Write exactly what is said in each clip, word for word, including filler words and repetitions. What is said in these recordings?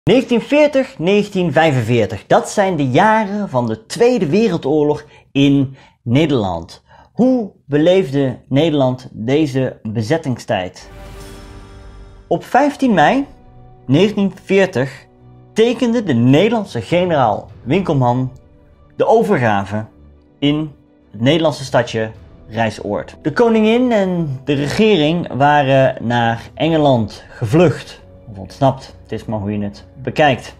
negentien veertig tot negentien vijfenveertig, dat zijn de jaren van de Tweede Wereldoorlog in Nederland. Hoe beleefde Nederland deze bezettingstijd? Op vijftien mei negentien veertig tekende de Nederlandse generaal Winkelman de overgave in het Nederlandse stadje Rijsoord. De koningin en de regering waren naar Engeland gevlucht, of ontsnapt, het is maar hoe je het bekijkt.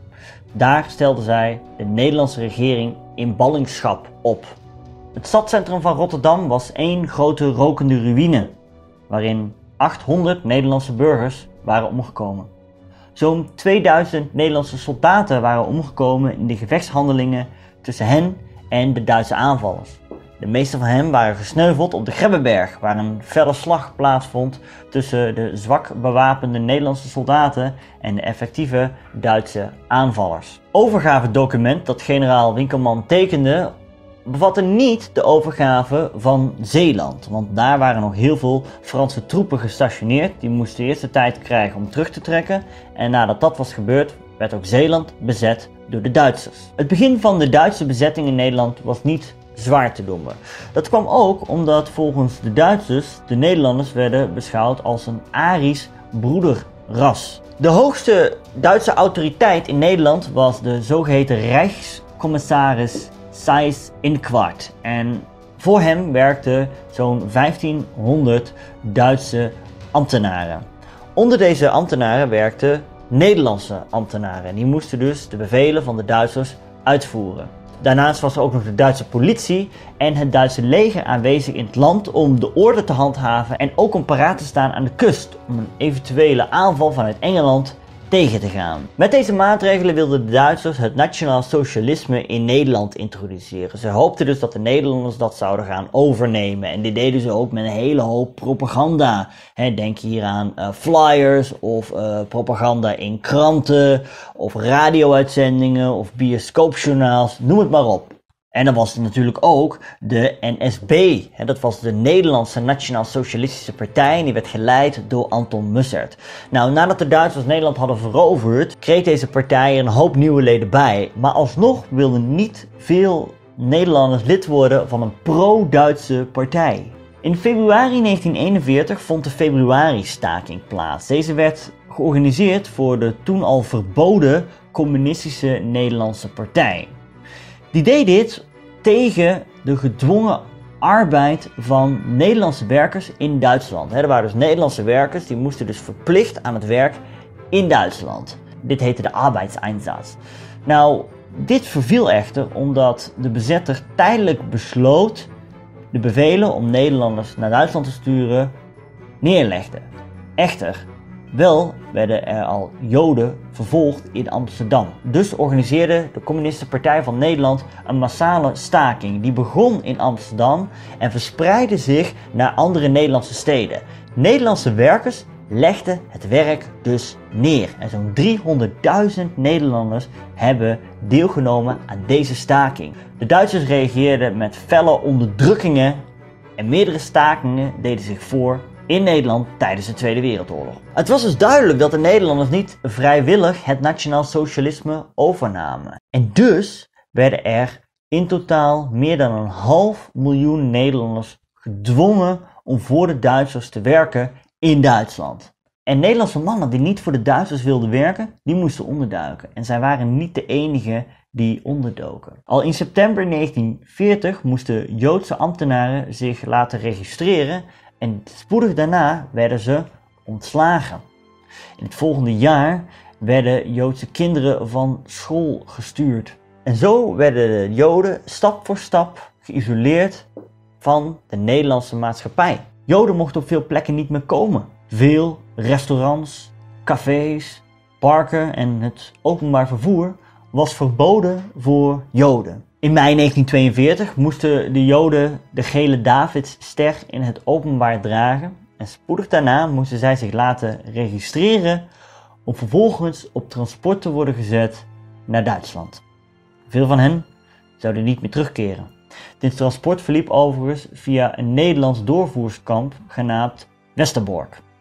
Daar stelden zij de Nederlandse regering in ballingschap op. Het stadscentrum van Rotterdam was één grote rokende ruïne, waarin achthonderd Nederlandse burgers waren omgekomen. Zo'n tweeduizend Nederlandse soldaten waren omgekomen in de gevechtshandelingen tussen hen en de Duitse aanvallers. De meeste van hen waren gesneuveld op de Grebbeberg, waar een felle slag plaatsvond tussen de zwak bewapende Nederlandse soldaten en de effectieve Duitse aanvallers. Overgavedocument dat generaal Winkelman tekende bevatte niet de overgave van Zeeland, want daar waren nog heel veel Franse troepen gestationeerd. Die moesten eerst de tijd krijgen om terug te trekken en nadat dat was gebeurd werd ook Zeeland bezet door de Duitsers. Het begin van de Duitse bezetting in Nederland was niet zwaar te noemen. Dat kwam ook omdat volgens de Duitsers de Nederlanders werden beschouwd als een Arisch broederras. De hoogste Duitse autoriteit in Nederland was de zogeheten Rijkscommissaris Seyss-Inquart en voor hem werkten zo'n vijftienhonderd Duitse ambtenaren. Onder deze ambtenaren werkten Nederlandse ambtenaren. Die moesten dus de bevelen van de Duitsers uitvoeren. Daarnaast was er ook nog de Duitse politie en het Duitse leger aanwezig in het land om de orde te handhaven en ook om paraat te staan aan de kust om een eventuele aanval vanuit Engeland tegen te gaan. Met deze maatregelen wilden de Duitsers het nationaal socialisme in Nederland introduceren. Ze hoopten dus dat de Nederlanders dat zouden gaan overnemen en dit deden ze ook met een hele hoop propaganda. He, denk hier aan uh, flyers of uh, propaganda in kranten of radio-uitzendingen of bioscoopjournaals, noem het maar op. En dan was er natuurlijk ook de N S B, hè, dat was de Nederlandse Nationaal Socialistische Partij en die werd geleid door Anton Mussert. Nou, nadat de Duitsers Nederland hadden veroverd, kreeg deze partij er een hoop nieuwe leden bij. Maar alsnog wilden niet veel Nederlanders lid worden van een pro-Duitse partij. In februari negentien eenenveertig vond de februari-staking plaats. Deze werd georganiseerd voor de toen al verboden Communistische Nederlandse Partij. Die deed dit tegen de gedwongen arbeid van Nederlandse werkers in Duitsland. Er waren dus Nederlandse werkers die moesten dus verplicht aan het werk in Duitsland. Dit heette de Arbeitseinsatz. Nou, dit verviel echter omdat de bezetter tijdelijk besloot de bevelen om Nederlanders naar Duitsland te sturen neerlegde. Echter, wel werden er al Joden vervolgd in Amsterdam. Dus organiseerde de Communistische Partij van Nederland een massale staking. Die begon in Amsterdam en verspreidde zich naar andere Nederlandse steden. Nederlandse werkers legden het werk dus neer. En zo'n driehonderdduizend Nederlanders hebben deelgenomen aan deze staking. De Duitsers reageerden met felle onderdrukkingen en meerdere stakingen deden zich voor in Nederland tijdens de Tweede Wereldoorlog. Het was dus duidelijk dat de Nederlanders niet vrijwillig het nationaal socialisme overnamen. En dus werden er in totaal meer dan een half miljoen Nederlanders gedwongen om voor de Duitsers te werken in Duitsland. En Nederlandse mannen die niet voor de Duitsers wilden werken, die moesten onderduiken. En zij waren niet de enige die onderdoken. Al in september negentien veertig moesten Joodse ambtenaren zich laten registreren en spoedig daarna werden ze ontslagen. In het volgende jaar werden Joodse kinderen van school gestuurd. En zo werden de Joden stap voor stap geïsoleerd van de Nederlandse maatschappij. Joden mochten op veel plekken niet meer komen. Veel restaurants, cafés, parken en het openbaar vervoer was verboden voor Joden. In mei negentien tweeënveertig moesten de Joden de gele Davidsster in het openbaar dragen en spoedig daarna moesten zij zich laten registreren om vervolgens op transport te worden gezet naar Duitsland. Veel van hen zouden niet meer terugkeren. Dit transport verliep overigens via een Nederlands doorvoerskamp genaamd Westerbork.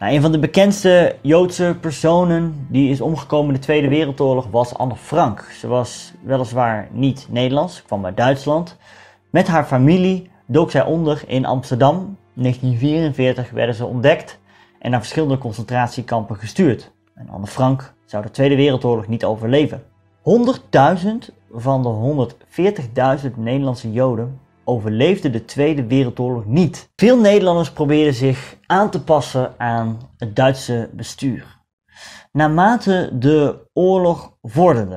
Nou, een van de bekendste Joodse personen die is omgekomen in de Tweede Wereldoorlog was Anne Frank. Ze was weliswaar niet Nederlands, kwam uit Duitsland. Met haar familie dook zij onder in Amsterdam. In negentien vierenveertig werden ze ontdekt en naar verschillende concentratiekampen gestuurd. En Anne Frank zou de Tweede Wereldoorlog niet overleven. honderdduizend van de honderdveertigduizend Nederlandse Joden overleefden de Tweede Wereldoorlog niet. Veel Nederlanders probeerden zich aan te passen aan het Duitse bestuur. Naarmate de oorlog vorderde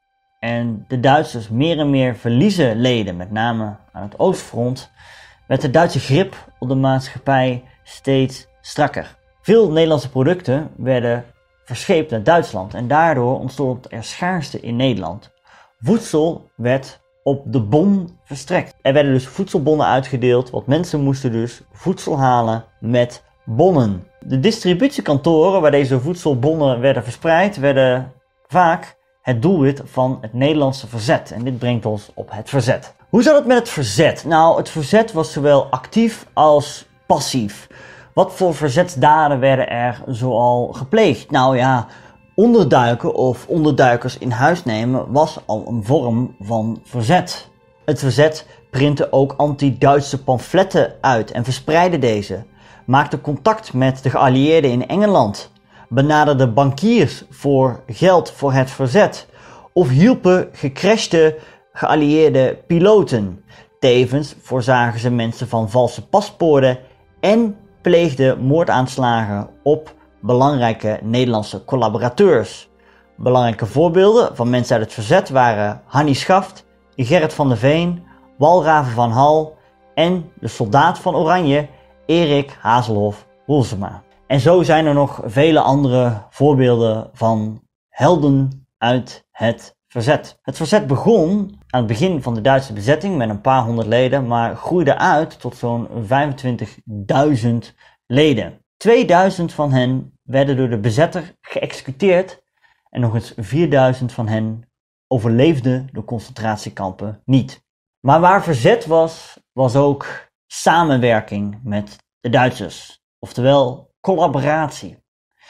en de Duitsers meer en meer verliezen leden, met name aan het Oostfront, werd de Duitse grip op de maatschappij steeds strakker. Veel Nederlandse producten werden verscheept naar Duitsland en daardoor ontstond er schaarste in Nederland. Voedsel werd op de bon verstrekt. Er werden dus voedselbonnen uitgedeeld, want mensen moesten dus voedsel halen met bonnen. De distributiekantoren waar deze voedselbonnen werden verspreid, werden vaak het doelwit van het Nederlandse verzet. En dit brengt ons op het verzet. Hoe zat het met het verzet? Nou, het verzet was zowel actief als passief. Wat voor verzetsdaden werden er zoal gepleegd? Nou ja, onderduiken of onderduikers in huis nemen was al een vorm van verzet. Het verzet printte ook anti-Duitse pamfletten uit en verspreidde deze, maakte contact met de geallieerden in Engeland, benaderde bankiers voor geld voor het verzet of hielpen gecrashte geallieerde piloten. Tevens voorzagen ze mensen van valse paspoorten en pleegden moordaanslagen op belangrijke Nederlandse collaborateurs. Belangrijke voorbeelden van mensen uit het verzet waren Hannie Schaft, Gerrit van der Veen, Walraven van Hal en de soldaat van Oranje, Erik Hazelhoff Roelsema. En zo zijn er nog vele andere voorbeelden van helden uit het verzet. Het verzet begon aan het begin van de Duitse bezetting met een paar honderd leden, maar groeide uit tot zo'n vijfentwintigduizend leden. tweeduizend van hen werden door de bezetter geëxecuteerd en nog eens vierduizend van hen overleefden de concentratiekampen niet. Maar waar verzet was, was ook samenwerking met de Duitsers, oftewel collaboratie.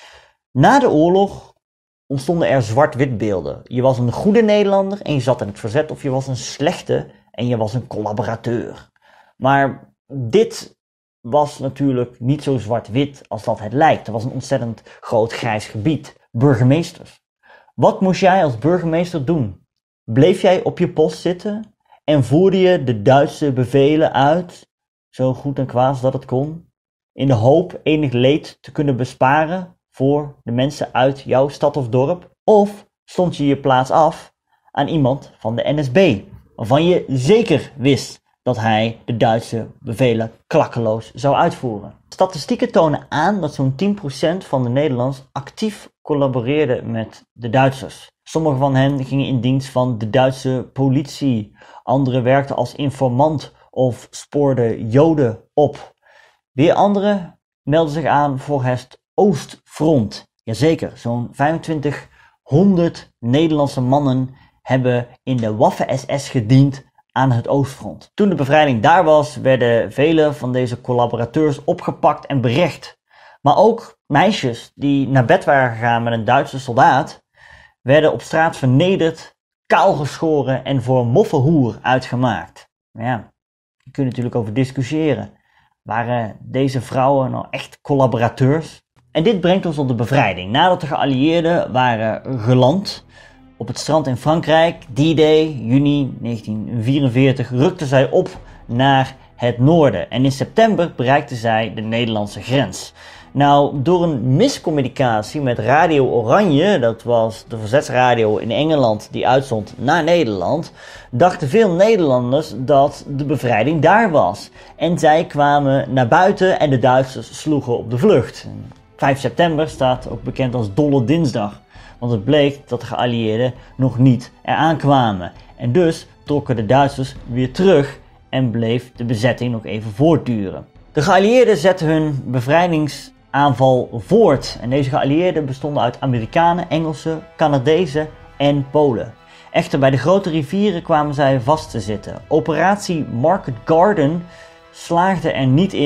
Na de oorlog ontstonden er zwart-wit beelden. Je was een goede Nederlander en je zat in het verzet, of je was een slechte en je was een collaborateur. Maar dit was natuurlijk niet zo zwart-wit als dat het lijkt. Er was een ontzettend groot grijs gebied. Burgemeesters. Wat moest jij als burgemeester doen? Bleef jij op je post zitten en voerde je de Duitse bevelen uit, zo goed en kwaad als dat het kon, in de hoop enig leed te kunnen besparen voor de mensen uit jouw stad of dorp? Of stond je je plaats af aan iemand van de N S B, waarvan je zeker wist dat hij de Duitse bevelen klakkeloos zou uitvoeren? Statistieken tonen aan dat zo'n tien procent van de Nederlanders actief collaboreerde met de Duitsers. Sommigen van hen gingen in dienst van de Duitse politie, anderen werkten als informant of spoorden Joden op. Weer anderen meldden zich aan voor het Oostfront. Jazeker, zo'n vijfentwintighonderd Nederlandse mannen hebben in de Waffen-S S gediend aan het Oostfront. Toen de bevrijding daar was, werden vele van deze collaborateurs opgepakt en berecht. Maar ook meisjes die naar bed waren gegaan met een Duitse soldaat, werden op straat vernederd, kaalgeschoren en voor moffenhoer uitgemaakt. Maar ja, je kunt natuurlijk over discussiëren. Waren deze vrouwen nou echt collaborateurs? En dit brengt ons op de bevrijding. Nadat de geallieerden waren geland op het strand in Frankrijk, D-Day, juni negentien vierenveertig, rukten zij op naar het noorden. En in september bereikten zij de Nederlandse grens. Nou, door een miscommunicatie met Radio Oranje, dat was de verzetsradio in Engeland die uitzond naar Nederland, dachten veel Nederlanders dat de bevrijding daar was. En zij kwamen naar buiten en de Duitsers sloegen op de vlucht. vijf september staat ook bekend als Dolle Dinsdag, want het bleek dat de geallieerden nog niet eraan kwamen. En dus trokken de Duitsers weer terug en bleef de bezetting nog even voortduren. De geallieerden zetten hun bevrijdingsaanval voort en deze geallieerden bestonden uit Amerikanen, Engelsen, Canadezen en Polen. Echter, bij de grote rivieren kwamen zij vast te zitten. Operatie Market Garden slaagde er niet in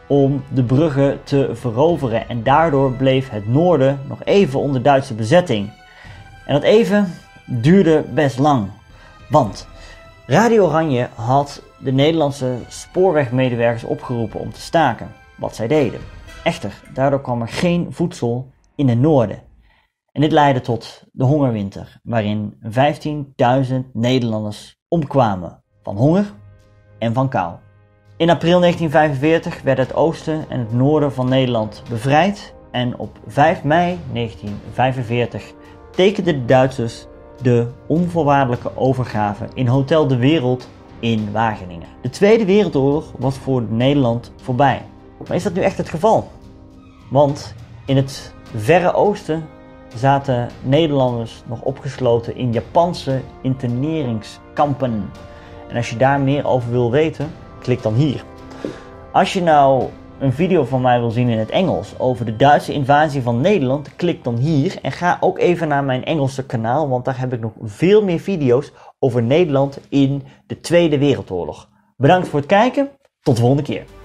om de bruggen te veroveren en daardoor bleef het noorden nog even onder Duitse bezetting. En dat even duurde best lang, want Radio Oranje had de Nederlandse spoorwegmedewerkers opgeroepen om te staken, wat zij deden. Echter, daardoor kwam er geen voedsel in het noorden. En dit leidde tot de hongerwinter, waarin vijftienduizend Nederlanders omkwamen van honger en van kou. In april negentien vijfenveertig werden het oosten en het noorden van Nederland bevrijd en op vijf mei negentien vijfenveertig tekenden de Duitsers de onvoorwaardelijke overgave in Hotel de Wereld in Wageningen. De Tweede Wereldoorlog was voor Nederland voorbij. Maar is dat nu echt het geval? Want in het verre oosten zaten Nederlanders nog opgesloten in Japanse interneringskampen. En als je daar meer over wil weten, klik dan hier. Als je nou een video van mij wil zien in het Engels over de Duitse invasie van Nederland, klik dan hier en ga ook even naar mijn Engelse kanaal, want daar heb ik nog veel meer video's over Nederland in de Tweede Wereldoorlog. Bedankt voor het kijken, tot de volgende keer.